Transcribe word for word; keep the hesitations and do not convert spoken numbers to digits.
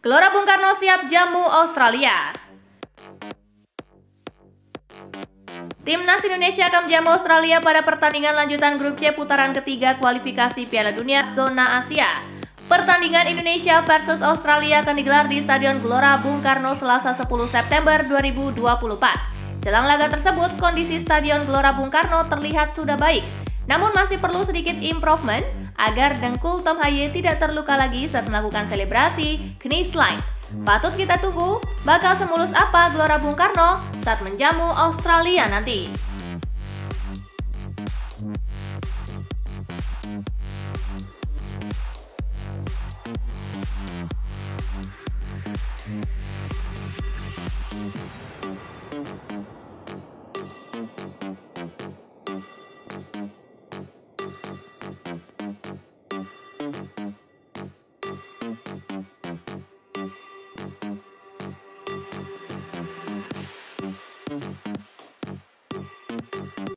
Gelora Bung Karno siap jamu Australia. Timnas Indonesia akan menjamu Australia pada pertandingan lanjutan grup C putaran ketiga kualifikasi Piala Dunia Zona Asia. Pertandingan Indonesia versus Australia akan digelar di Stadion Gelora Bung Karno Selasa sepuluh September dua ribu dua puluh empat. Jelang laga tersebut, kondisi Stadion Gelora Bung Karno terlihat sudah baik, namun masih perlu sedikit improvement agar dengkul Tom Haye tidak terluka lagi saat melakukan selebrasi knee slide. Patut kita tunggu bakal semulus apa Gelora Bung Karno saat menjamu Australia nanti.